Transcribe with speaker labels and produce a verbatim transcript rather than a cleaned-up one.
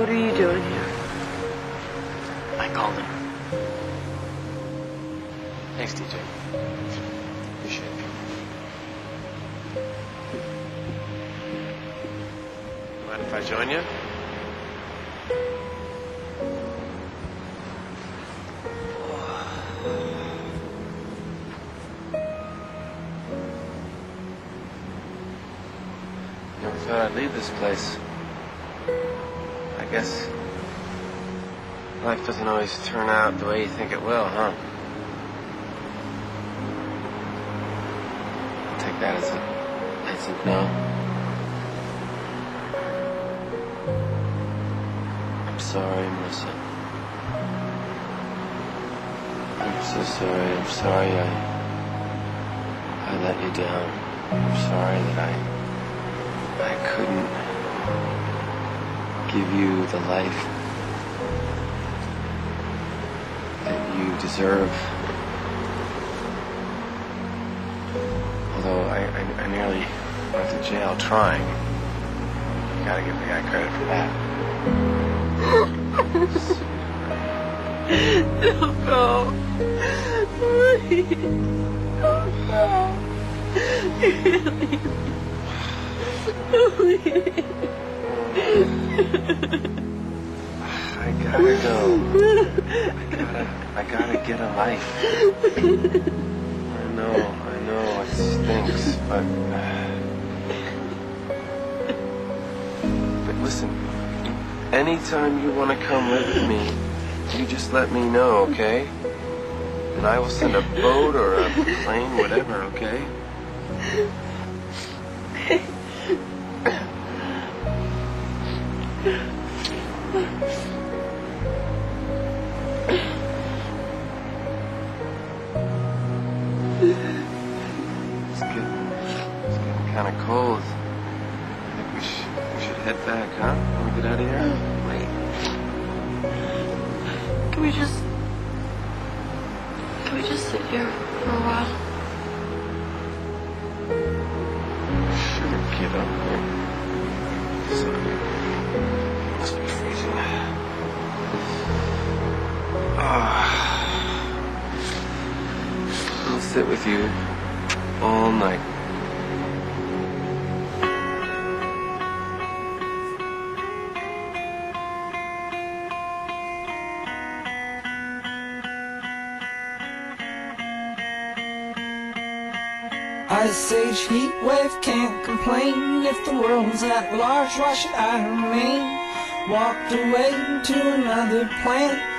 Speaker 1: What are you doing here?
Speaker 2: I called him. Thanks, D J. Appreciate it. Mind if I join you?
Speaker 3: Never thought I'd leave this place. I guess life doesn't always turn out the way you think it will, huh? I'll take that as a, as a no. I'm sorry, Marissa. I'm so sorry. I'm sorry I I let you down. I'm sorry that I I couldn't give you the life that you deserve. Although I, I, I nearly went to jail trying. You gotta give the guy credit for that.
Speaker 1: Don't go. Please. Don't go. Please.
Speaker 3: I gotta go. I gotta, I gotta get a life. I know, I know it stinks, but... But listen, anytime you want to come live with me, you just let me know, okay? And I will send a boat or a plane, whatever, okay? It's getting, it's getting kind of cold. I think we should, we should head back, huh? Can we get out of here?
Speaker 1: Wait. Can we just... Can we just sit here for a while?
Speaker 3: Sure, get up here. So, must be freezing. Ah. I'll sit with you all night.
Speaker 4: Ice age heat wave, can't complain. If the world's at large, why should I remain? Walked away to another planet.